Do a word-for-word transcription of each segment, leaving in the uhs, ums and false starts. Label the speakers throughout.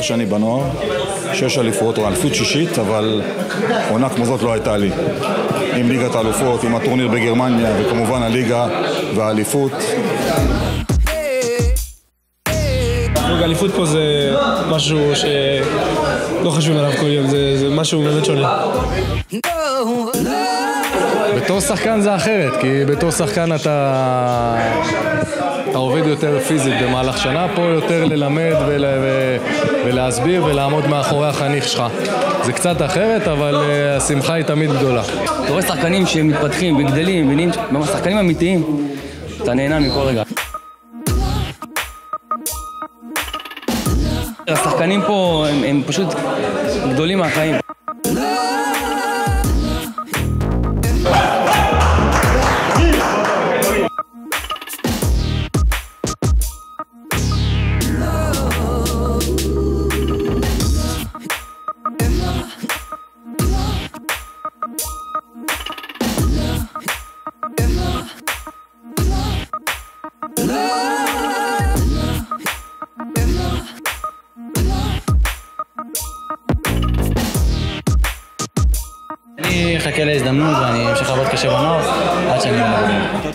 Speaker 1: שאני בנוער, שש אליפות או אליפות שישית, אבל עונה כמו זאת לא הייתה לי. עם ליגת האלופות, עם הטורניר בגרמניה, וכמובן הליגה והאליפות.
Speaker 2: האליפות פה זה משהו שלא חושבים עליו כל יום, זה, זה משהו באמת שונה.
Speaker 3: בתור שחקן זה אחרת, כי בתור שחקן אתה, אתה עובד יותר פיזית במהלך שנה, פה יותר ללמד ול, ו, ולהסביר ולעמוד מאחורי החניך שלך. זה קצת אחרת, אבל השמחה היא תמיד גדולה.
Speaker 4: אתה רואה שחקנים שמתפתחים וגדלים, ונהיים שחקנים אמיתיים, אתה נהנה מכל רגע. השחקנים פה הם, הם פשוט גדולים מהחיים.
Speaker 5: אני אחכה להזדמנות ואני אמשיך לעבוד קשה בנוער עד שאני אמור.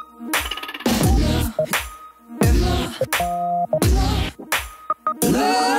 Speaker 6: Love